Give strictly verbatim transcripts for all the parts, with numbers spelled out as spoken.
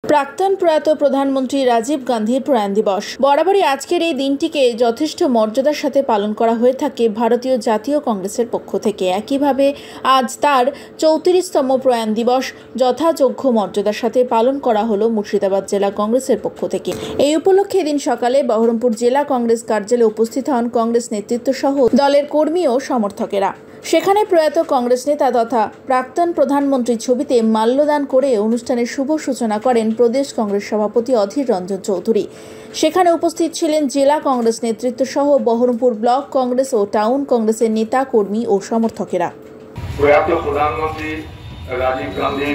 প্রাক্তন প্রয়াত প্রধানমন্ত্রী রাজীব গান্ধীর প্রয়াণ দিবস। বরাবরই আজকের এই দিনটিকে যথেষ্ট মর্যাদার সাথে পালন করা হয়ে থাকে ভারতীয় জাতীয় কংগ্রেসের পক্ষ থেকে। একইভাবে আজ তার চৌত্রিশতম প্রয়াণ দিবস যথাযোগ্য মর্যাদার সাথে পালন করা হলো মুর্শিদাবাদ জেলা কংগ্রেসের পক্ষ থেকে। এই উপলক্ষে এদিন সকালে বহরমপুর জেলা কংগ্রেস কার্যালয়ে উপস্থিত হন কংগ্রেস নেতৃত্ব সহ দলের কর্মী ও সমর্থকেরা। সেখানে প্রয়াত কংগ্রেস নেতা তথা প্রাক্তন প্রধানমন্ত্রীর ছবিতে মাল্যদান করে অনুষ্ঠানের শুভ সূচনা করেন প্রদেশ কংগ্রেস সভাপতি অধীর রঞ্জন চৌধুরী। সেখানে উপস্থিত ছিলেন জেলা কংগ্রেস নেতৃত্ব সহ বহরমপুর ব্লক কংগ্রেস ও টাউন কংগ্রেসের নেতা কর্মী ও সমর্থকেরা। প্রয়াত প্রধানমন্ত্রী রাজীব গান্ধীর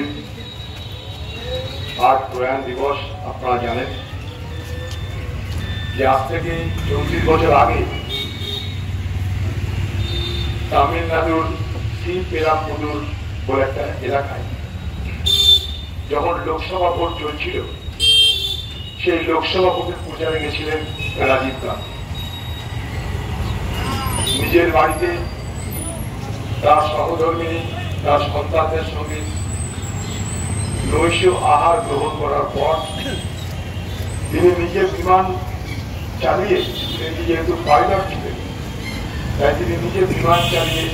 আজ প্রয়াণ দিবস। আপনারা জানেন যে আজ থেকে চৌত্রিশ বছর আগে তামিলনাড়ুর শ্রীপেরাম্বুদুর বলে একটা এলাকায় যখন লোকসভা ভোট চলছিল, সেই লোকসভা ভোটের প্রচারে গেছিলেন রাজীব গান্ধী। নিজের বাড়িতে তার সহধর্মিনী, তার সন্তানদের সঙ্গে নৈশ আহার গ্রহণ করার পর তিনি নিজে বিমান চালিয়ে, তিনি যেহেতু পাইলট ছিলেন তাই তিনি নিজে বিমান চালিয়ে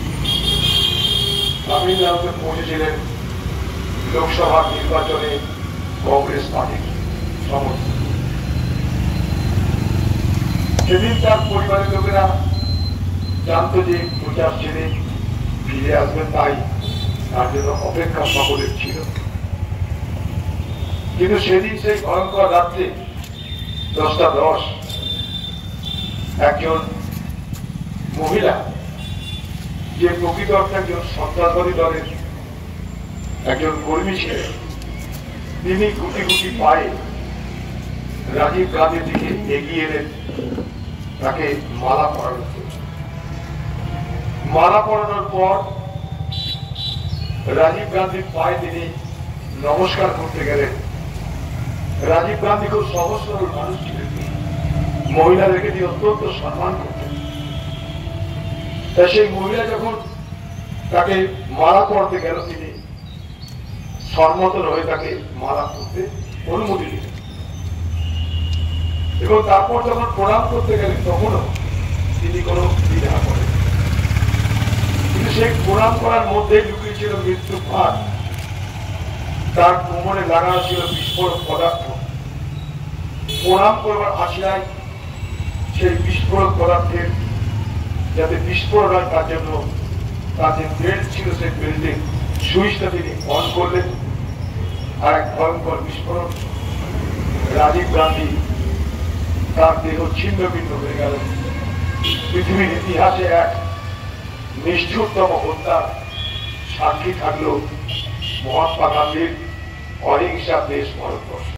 তামিলনাড়ুতে পৌঁছেছিলেন লোকসভা নির্বাচনে কংগ্রেস পার্টির সমর্থন। সেদিন তার পরিবারের লোকেরা জানত যে প্রচার ছেড়ে ফিরে আসবেন, তাই তার জন্য অপেক্ষা সকলের ছিল। কিন্তু সেদিন সেই ভয়ঙ্কর রাত্রে দশটা দশ একজন মহিলা, যে প্রকৃত অর্থে একজন সন্ত্রাসবাদী দলের একজন কর্মী ছিলেন, তিনি গুটি গুটি পায়ে রাজীব গান্ধীর দিকে এগিয়ে এলেন তাকে মালা পরানোর জন্য। মালা পরানোর পর রাজীব গান্ধীর পায়ে তিনি নমস্কার করতে গেলেন। রাজীব গান্ধী খুব সহজ সরল মানুষ ছিলেন, মহিলাদেরকে তিনি অত্যন্ত সম্মান করতেন। তাই সেই মহিলা যখন তাকে মালা পড়তে গেল, তিনি সম্মত হয়ে তাকে মালা পড়তে অনুমতি দিলেন এবং তারপর যখন প্রণাম করতে গেলেন তখনও তিনি কোনো দ্বিধা করেন। কিন্তু সেই প্রণাম করার মধ্যেই লুকিয়েছিল মৃত্যু ফাঁদ। তার কোমরে লাগানো ছিল বিস্ফোরক পদার্থ। প্রণাম করবার আশায় সেই বিস্ফোরক পদার্থের যাতে বিস্ফোরণ হয় তার জন্য তার যে বেল্ট ছিল সেই বেল্টের সুইচটা তিনি অন করলেন, আর এক ভয়ঙ্কর বিস্ফোরণ। রাজীব গান্ধী তার দেহ ছিন্ন ভিন্ন হয়ে গেল। পৃথিবীর ইতিহাসে এক নিষ্ঠুরতম হত্যার সাক্ষী থাকলো মহাত্মা গান্ধীর অহিংসা দেশ ভারতবর্ষ।